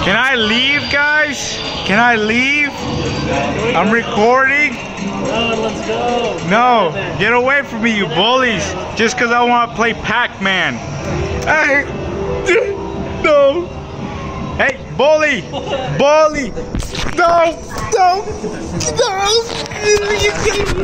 Can I leave, guys? Can I leave? I'm recording. No, let's go. No, get away from me, you bullies. Just because I want to play Pac-Man. Hey, no. Hey, bully. Bully. No, no, no.